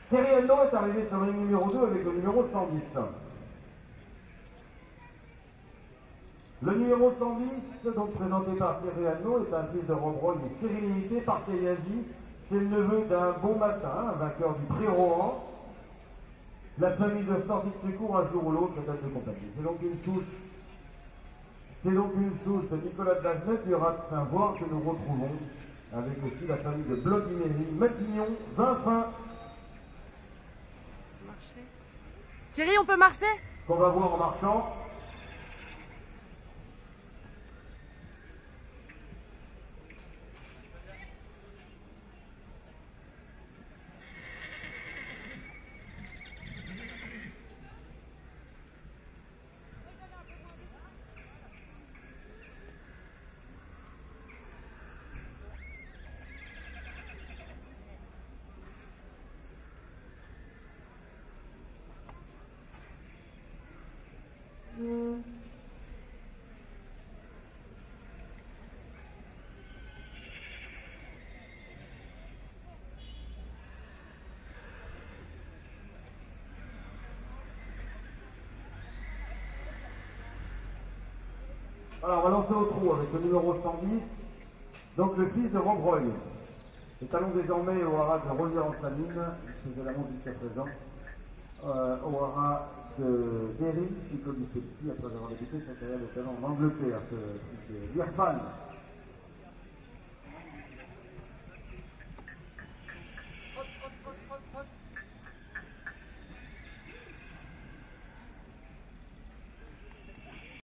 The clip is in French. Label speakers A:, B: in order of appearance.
A: Thierry Henno est arrivé sur le ring numéro 2 avec le numéro 110. Le numéro 110, donc présenté par Thierry Henno, est un fils de Robreuil et sérénité par Kayazi. C'est le neveu d'un bon matin, un vainqueur du prix Rohan. La famille de sortie de secours un jour ou l'autre est de compagnie. C'est donc une touche. C'est donc une touche de Nicolas de Lazenette du Rat de Saint-Voir que nous retrouvons avec aussi la famille de Bloguinéry, Matignon, Vinfin.
B: Thierry, on peut marcher?
A: Qu'on va voir en marchant. Alors, on va lancer au trou avec le numéro 110, donc le fils de Robreuil. Nous allons désormais au haras de Rosière-en-Saline, qui faisait la montre jusqu'à présent, au haras de Derry, Chico Di Petit, après avoir débuté sa carrière de talent en Angleterre, ce fils de Lirfan.